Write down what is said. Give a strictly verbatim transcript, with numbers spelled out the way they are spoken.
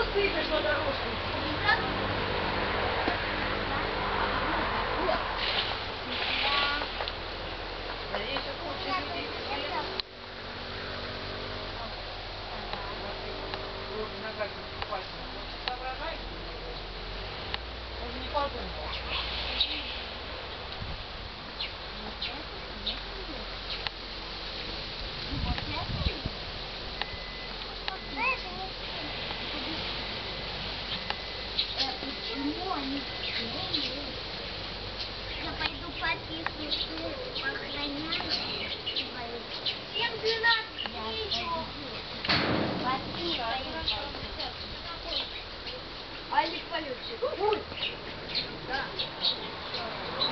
посыпешь на дорожку. Он не подумал. Почему они клеят? Я пойду подписываю, охраняю. Всем двенадцать ничего. Подписываю. Алик полетчик. Ой! Да.